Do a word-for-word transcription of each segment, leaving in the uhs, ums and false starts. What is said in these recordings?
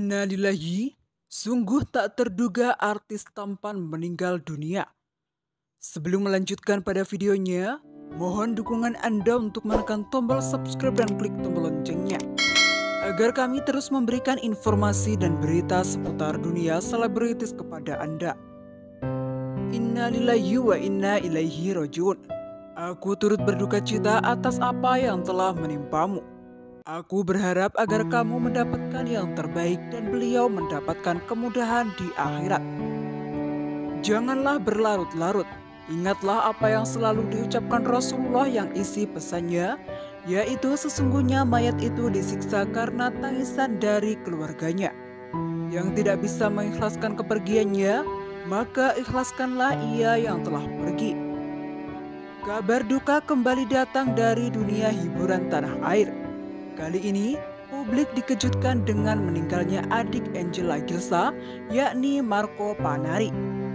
Innalillahi, sungguh tak terduga artis tampan meninggal dunia. Sebelum melanjutkan pada videonya, mohon dukungan Anda untuk menekan tombol subscribe dan klik tombol loncengnya, agar kami terus memberikan informasi dan berita seputar dunia selebritis kepada Anda. Innalillahi wa inna ilaihi rajiun. Aku turut berduka cita atas apa yang telah menimpamu. Aku berharap agar kamu mendapatkan yang terbaik dan beliau mendapatkan kemudahan di akhirat. Janganlah berlarut-larut. Ingatlah apa yang selalu diucapkan Rasulullah yang isi pesannya, yaitu sesungguhnya mayat itu disiksa karena tangisan dari keluarganya. Yang tidak bisa mengikhlaskan kepergiannya, maka ikhlaskanlah ia yang telah pergi. Kabar duka kembali datang dari dunia hiburan tanah air. Kali ini, publik dikejutkan dengan meninggalnya adik Angela Gilsa, yakni Marco Panari.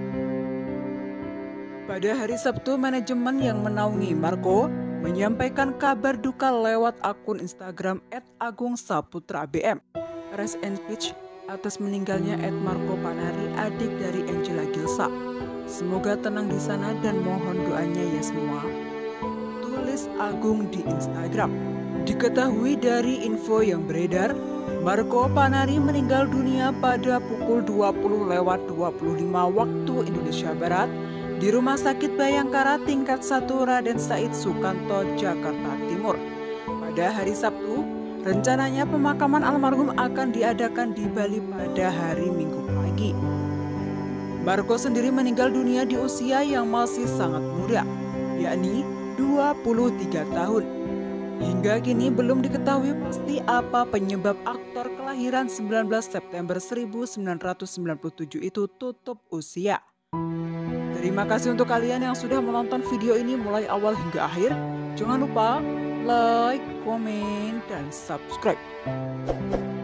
Pada hari Sabtu, manajemen yang menaungi Marco menyampaikan kabar duka lewat akun Instagram et agung saputra b m. Rest in peace atas meninggalnya et Marco Panari, adik dari Angela Gilsa. Semoga tenang di sana dan mohon doanya ya semua. Tulis Agung di Instagram. Diketahui dari info yang beredar, Marco Panari meninggal dunia pada pukul dua puluh lewat dua puluh lima waktu Indonesia Barat di Rumah Sakit Bayangkara tingkat satu Raden Said Sukanto, Jakarta Timur. Pada hari Sabtu, rencananya pemakaman almarhum akan diadakan di Bali pada hari Minggu pagi. Marco sendiri meninggal dunia di usia yang masih sangat muda, yakni dua puluh tiga tahun. Hingga kini belum diketahui pasti apa penyebab aktor kelahiran sembilan belas September seribu sembilan ratus sembilan puluh tujuh itu tutup usia. Terima kasih untuk kalian yang sudah menonton video ini mulai awal hingga akhir. Jangan lupa like, komen, dan subscribe.